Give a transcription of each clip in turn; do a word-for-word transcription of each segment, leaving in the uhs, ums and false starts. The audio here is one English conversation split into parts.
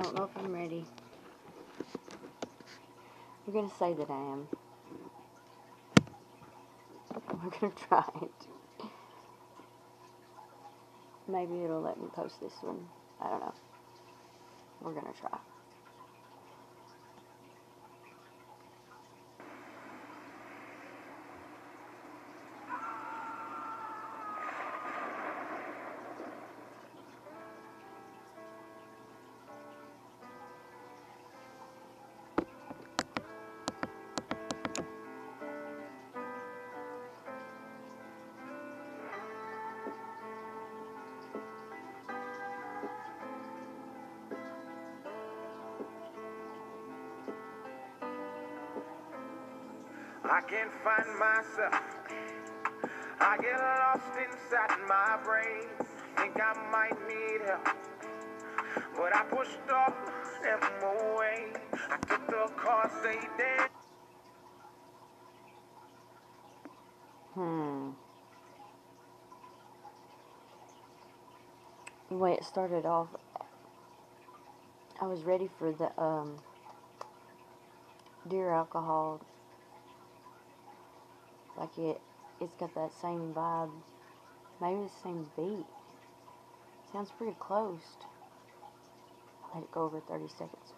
I don't know if I'm ready. We're going to say that I am. We're going to try it. Maybe it'll let me post this one. I don't know. We're going to try. I can't find myself. I get lost inside my brain. Think I might need help, but I pushed off them away. I took the car, stayed there. Hmm. The way it started off, I was ready for the um, Dear Alcohol. Like it, it's got that same vibe. Maybe the same beat. Sounds pretty close. Let it go over thirty seconds.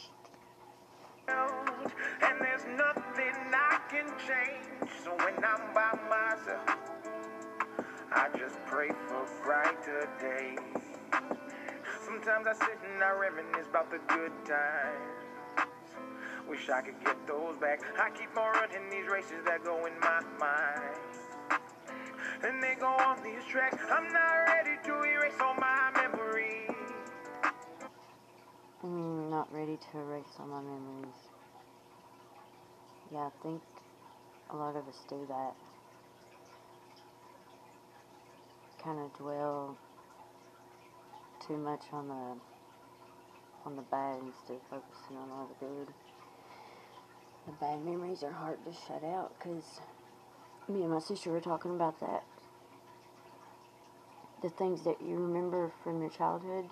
And there's nothing I can change. So when I'm by myself, I just pray for brighter days. Sometimes I sit and I reminisce about the good times. Wish I could get those back. I keep on running these races that go in my mind, and they go on these tracks. I'm not ready to erase all my memories. Mm, not ready to erase all my memories. Yeah, I think a lot of us do that. Kind of dwell too much on the on the bad instead of focusing on all the good. The bad memories are hard to shut out because me and my sister were talking about that. The things that you remember from your childhood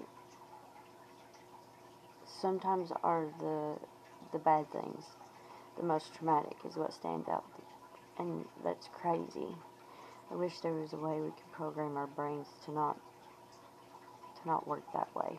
sometimes are the the bad things. The most traumatic is what stands out, and that's crazy. I wish there was a way we could program our brains to not to not work that way.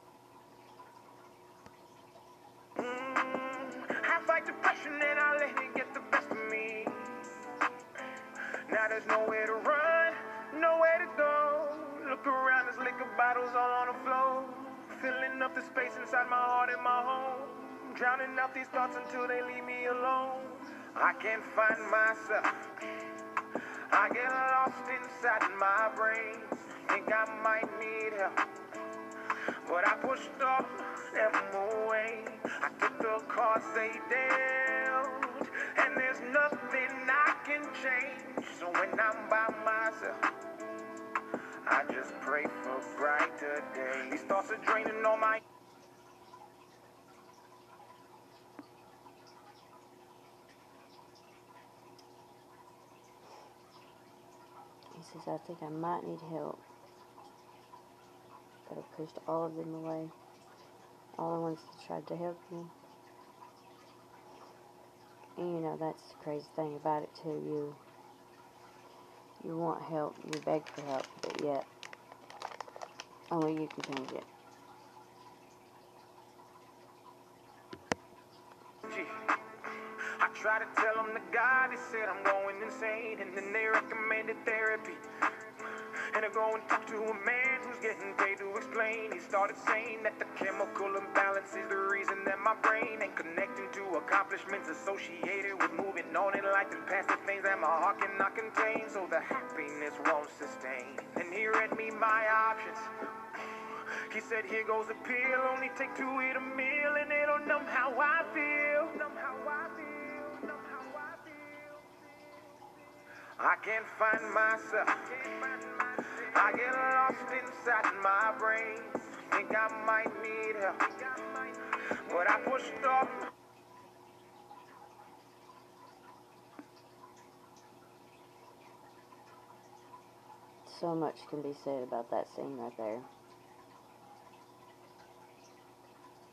Mm, I fight depression and I let it get the best of me. Now there's nowhere to run, nowhere to go. Look around, there's liquor bottles all on the floor, filling up the space inside my heart and my home, drowning out these thoughts until they leave me alone. I can't find myself. I get lost inside my brain. Think I might need help, but I pushed off them away. I took the cards they dealt, and there's nothing I can change. So when I'm by myself, I just pray for brighter days. These thoughts are draining all my... He says, I think I might need help, but I pushed all of them away. All the ones that tried to help me. And you know, that's the crazy thing about it too. You you want help, you beg for help, but yet only you can change it. I tried to tell them the God, they said I'm going insane, and then they recommended therapy. And I go and talk to a man who's getting paid to explain. He started saying that the chemical imbalance is the reason that my brain ain't connecting to accomplishments associated with moving on in life and past the things that my heart cannot contain. So the happiness won't sustain. And he read me my options. He said, here goes a pill, only take two eat a meal, and it'll numb how I feel. Numb how I feel. Numb how I feel. I can't find myself. I get lost inside my brain. Think I might need help, but I pushed off. So much can be said about that scene right there.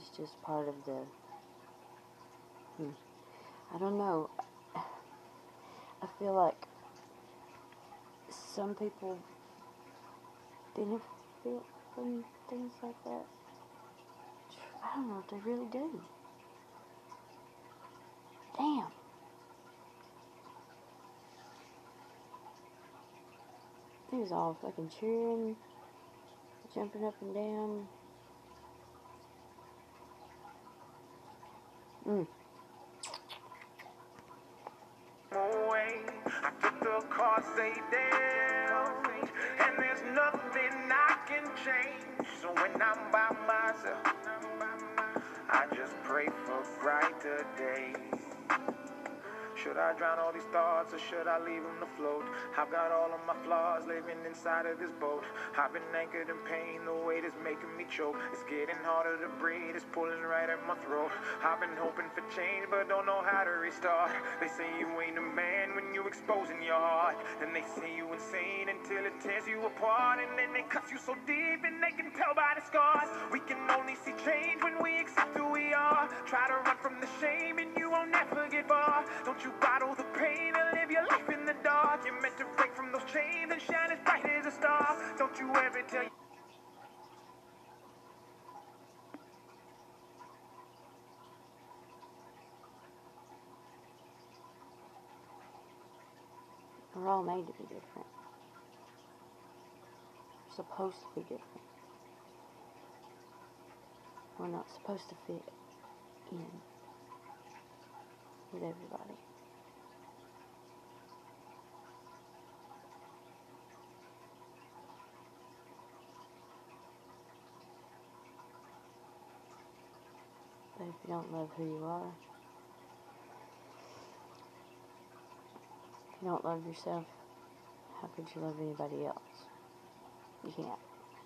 it's just part of the, hmm, I don't know, I feel like some people benefit from things like that. I don't know if they really do. Damn. He was all fucking cheering, jumping up and down. Mm. Away. I took the cards they dealt, and there's nothing I can change. So when I'm by myself, I just pray for brighter days. Should I drown all these thoughts, or should I leave them to float? I've got all of my flaws living inside of this boat. I've been anchored in pain, the weight is making me choke. It's getting harder to breathe, it's pulling right at my throat. I've been hoping for change, but don't know how to restart. They say you ain't a man when you exposing your heart. And they say you insane until it tears you apart. And then they cut you so deep, and they can tell by the scars. We can only see change when we accept who we are. Try to run from the shame, and you won't never get far. Don't you bottle the pain and live your life in the dark. You're meant to break from those chains and shine as bright as a star. Don't you ever tell you. We're all made to be different. We're supposed to be different. We're not supposed to fit in with everybody. But if you don't love who you are, if you don't love yourself, how could you love anybody else? You can't.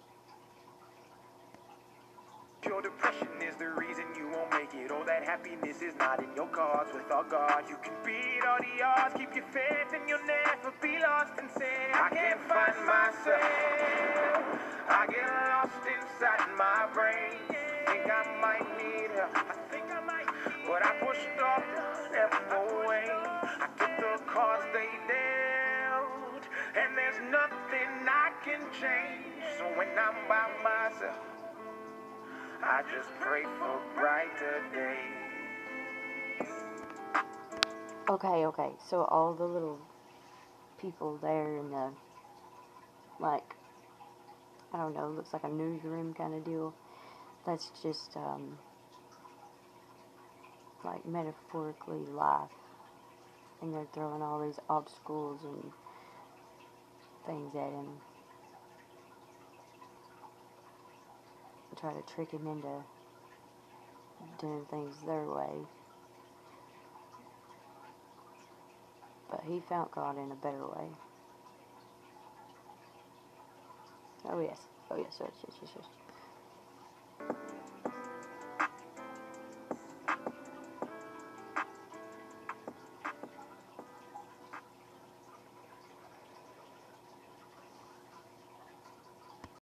Your depression is the reason you won't make it. All that happiness is not in your cards. With our God, you can beat all the odds. Keep your faith and you'll never be lost in sin. I can't find myself. I get lost inside my brain. Think I might need help. I think I might need But I pushed off the away. I took the cards they dealt, and there's nothing I can change. So when I'm by myself, I just pray for brighter days. Okay, okay, so all the little people there in the, like, I don't know, looks like a newsroom kind of deal. That's just, um, like, metaphorically life. And they're throwing all these obstacles and things at him. Try to trick him into doing things their way. But he found God in a better way. Oh yes, oh yes, yes, yes, yes, yes.